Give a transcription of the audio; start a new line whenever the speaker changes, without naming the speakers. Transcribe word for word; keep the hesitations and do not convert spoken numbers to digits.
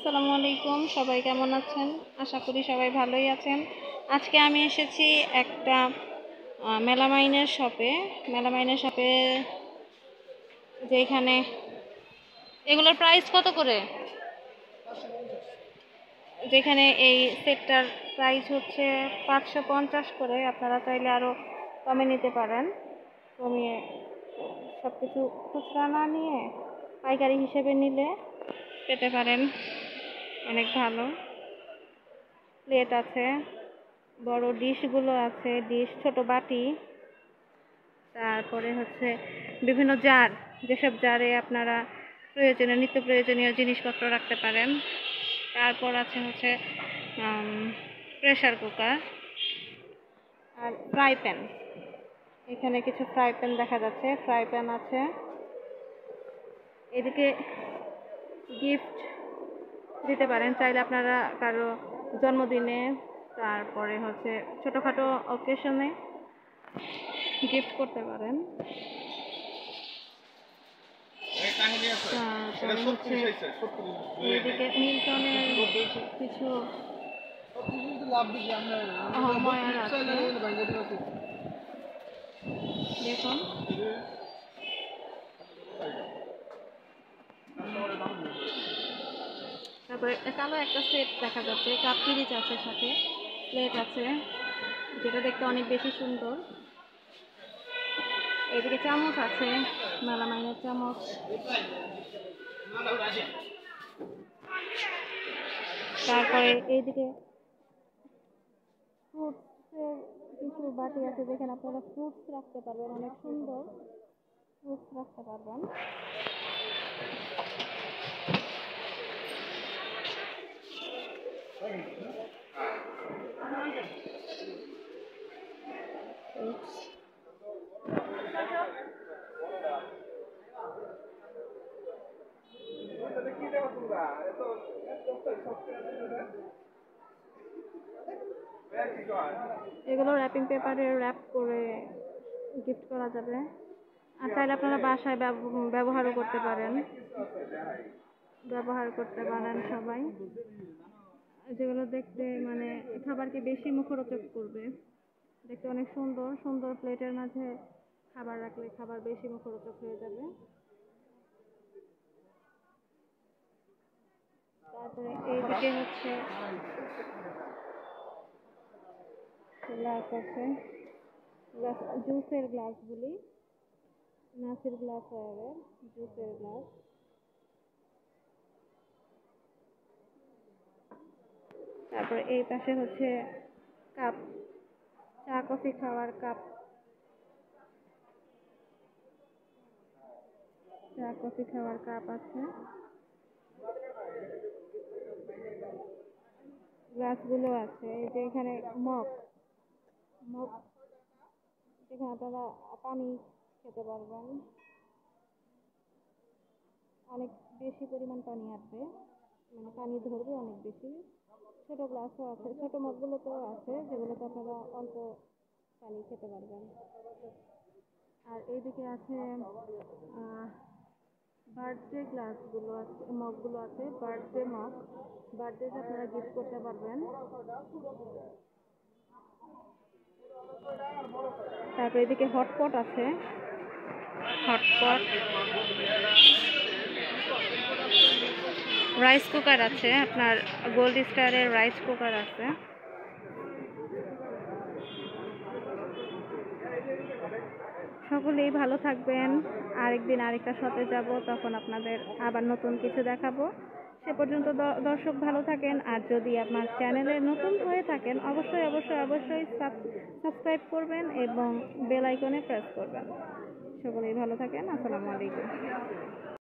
আসসালামু আলাইকুম। সবাই কেমন আছেন? আশা করি সবাই ভালোই আছেন। আজকে আমি এসেছি একটা মেলামাইনের শপে। মেলামাইনের শপে যেখানে এগুলোর প্রাইস কত করে? যেখানে এই সেটটার প্রাইস হচ্ছে পাঁচশো পঞ্চাশ করে। আপনারা চাইলে আরও কমে নিতে পারেন। কমিয়ে সব কিছু খুচরা না নিয়ে পাইকারি হিসেবে নিলে পেতে পারেন। অনেক ভালো প্লেট আছে, বড় ডিশগুলো আছে, ডিশ, ছোট বাটি, তারপরে হচ্ছে বিভিন্ন জার, যেসব জারে আপনারা প্রয়োজনীয় নিত্য প্রয়োজনীয় জিনিসপত্র রাখতে পারেন। তারপর আছে হচ্ছে প্রেসার কুকার আর ফ্রাই প্যান। এখানে কিছু ফ্রাই প্যান দেখা যাচ্ছে, ফ্রাই প্যান আছে। এদিকে গিফট দিতে পারেন চাইলে আপনারা কারো জন্মদিনে, তারপরে হচ্ছে ছোটোখাটো অকেশনে গিফট করতে পারেন। তারপরে হচ্ছে এদিকে মিল্টনের কিছু ময়ার আছে, দেখুন। তারপরে কালো একটা সেট দেখা যাচ্ছে, কাপ পিরিচ আছে, সাথে প্লেট আছে, যেটা দেখতে অনেক বেশি সুন্দর। এদিকে চামচ আছে, মেলামাইনের চামচ। তারপরে এইদিকে ফ্রুটসের কিছু বাটি আছে, যেখানে আপনারা ফ্রুটস রাখতে পারবেন, অনেক সুন্দর ফ্রুটস রাখতে পারবেন। এগুলো র্যাপিং পেপারে র্যাপ করে গিফট করা যাবে। আর চাইলে আপনারা বাসায় ব্যবহারও করতে পারেন, ব্যবহার করতে পারেন সবাই। যেগুলো দেখতে মানে খাবারকে বেশি মুখরোচক করবে, দেখতে অনেক সুন্দর সুন্দর। প্লেটের মাঝে খাবার রাখলে খাবার বেশি মুখরোচক হয়ে যাবে। তারপরে এইদিকে হচ্ছে গ্লাস আছে, গ্লাস, জুসের গ্লাসগুলি, নাসির গ্লাস ওয়ারের জুসের গ্লাস। তারপরে এই পাশে হচ্ছে কাপ, চা কফি খাওয়ার কাপ, চা কফি খাওয়ার কাপ আছে। গ্লাসগুলো আছে। এই যে এখানে মগ, মগ যেখানে আপনারা পানি খেতে পারবেন, অনেক বেশি পরিমাণ পানি আসবে, মানে পানি ধরবে অনেক বেশি। ছোট গ্লাসও আছে, ছোট মগগুলোতেও আছে, যেগুলোতে আপনারা অল্প পানি খেতে পারবেন। আর এইদিকে আছে বার্থডে গ্লাসগুলো আছে, মগগুলো আছে, বার্থডে মগ, বার্থডেতে আপনারা গিফট করতে পারবেন। তারপরে এদিকে হটপট আছে, হটপট, রাইস কুকার আছে, আপনার গোল্ড স্টারের রাইস কুকার আছে। সকলেই ভালো থাকবেন। আরেকদিন আরেকটা শপে যাব, তখন আপনাদের আবার নতুন কিছু দেখাবো। সে পর্যন্ত দর্শক ভালো থাকেন। আর যদি আমার চ্যানেলে নতুন হয়ে থাকেন, অবশ্যই অবশ্যই অবশ্যই সাবস্ক্রাইব করবেন এবং বেল আইকনে প্রেস করবেন। সকলেই ভালো থাকেন। আসসালামু আলাইকুম।